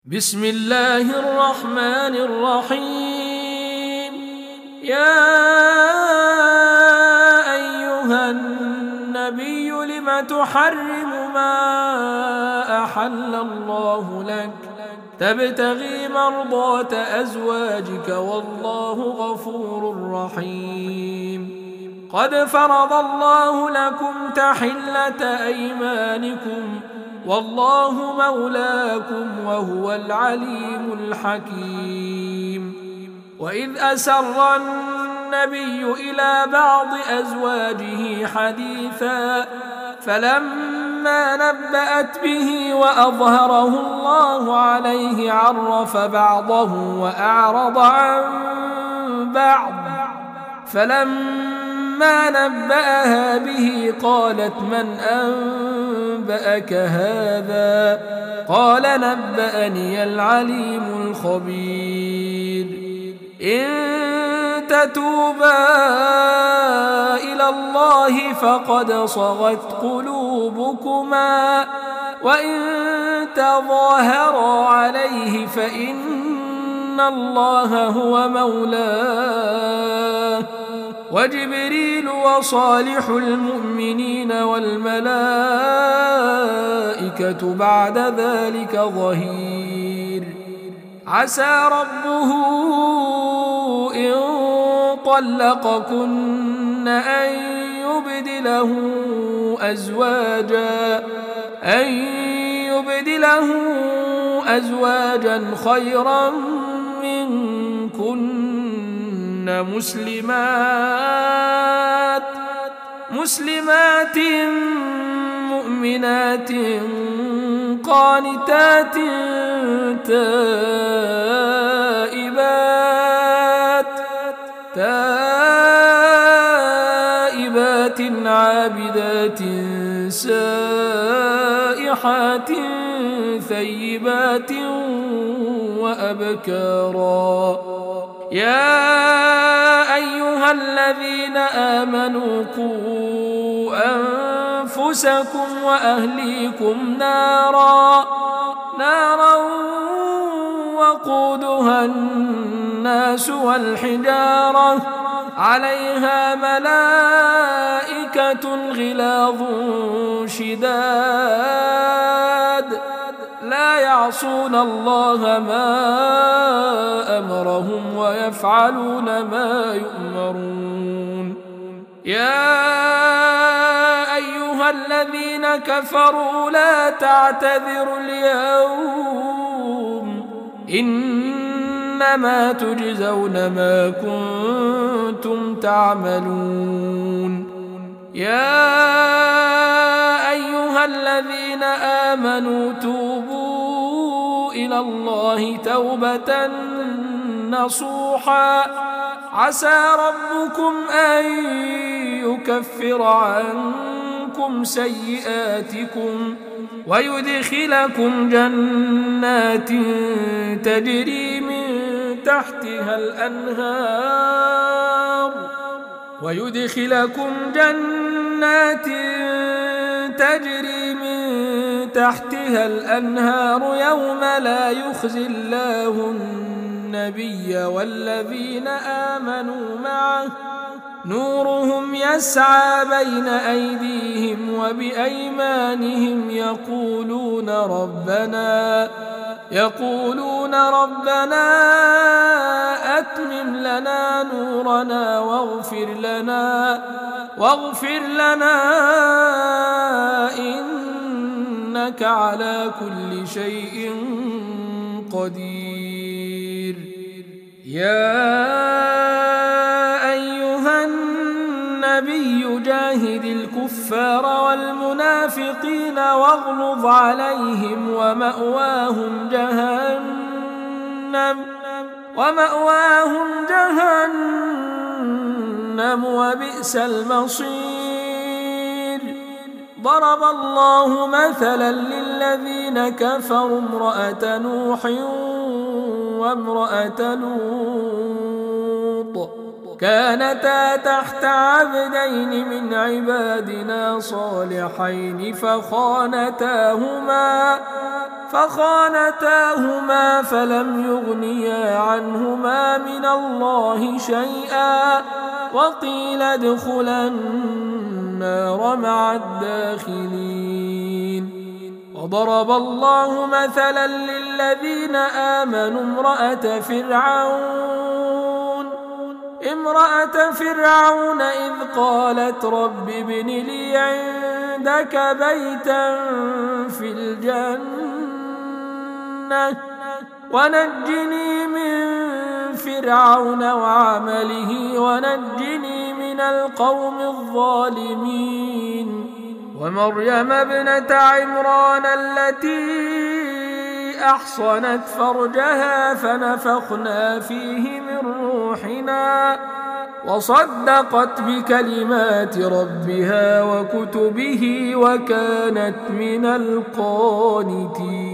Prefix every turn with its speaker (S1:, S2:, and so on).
S1: بسم الله الرحمن الرحيم. يا أيها النبي لم تحرم ما أحل الله لك تبتغي مرضات أزواجك والله غفور رحيم. قد فرض الله لكم تحلة أيمانكم والله مولاكم وهو العليم الحكيم. وإذ أسر النبي إلى بعض أزواجه حديثا فلما نبأت به وأظهره الله عليه عرف بعضه وأعرض عن بعض، فلما نبأها به قالت من أنبأك هذا؟ قال نبأني العليم الخبير. إن تتوبا إلى الله فقد صغت قلوبكما وإن تظاهرا عليه فإن الله هو مولاه وجبريل وصالح المؤمنين والملائكة بعد ذلك ظهير. عسى ربه إن طلقكن أن يبدله أزواجا خيرا منكن مسلمات مؤمنات قانتات تائبات عابدات سائحات ثيبات وأبكارا. يا أيها الذين آمنوا قوا أنفسكم وأهليكم نارا وقودها الناس والحجارة عليها ملائكة غلاظ شداد لا يعصون الله ما أمرهم ويفعلون ما يؤمرون. يا أيها الذين كفروا لا تعتذروا اليوم إنما تجزون ما كنتم تعملون. يا أيها الذين آمنوا توبوا إلى الله توبة نصوحا عسى ربكم أن يكفر عنكم سيئاتكم ويدخلكم جنات تجري من تحتها الأنهار يوم لا يخزي الله النبي والذين آمنوا معه نورهم يسعى بين أيديهم وبأيمانهم يقولون ربنا أتمم لنا نورنا واغفر لنا إنك على كل شيء قدير. يا أيها النبي جاهد الكفار والمنافقين واغلظ عليهم ومأواهم جهنم وبئس المصير. ضرب الله مثلا للذين كفروا امرأة نوح وامرأة لوط كانتا تحت عبدين من عبادنا صالحين فخانتاهما فلم يغنيا عنهما من الله شيئا وقيل ادخلا النار مع الداخلين. وضرب الله مثلا للذين آمنوا امرأة فرعون إذ قالت رب ابن لي عندك بيتا في الجنة ونجني من فرعون وعمله ونجني من القوم الظالمين. ومريم ابنة عمران التي أحصنت فرجها فنفخنا فيه من روحنا وصدقت بكلمات ربها وكتبه وكانت من القانتين.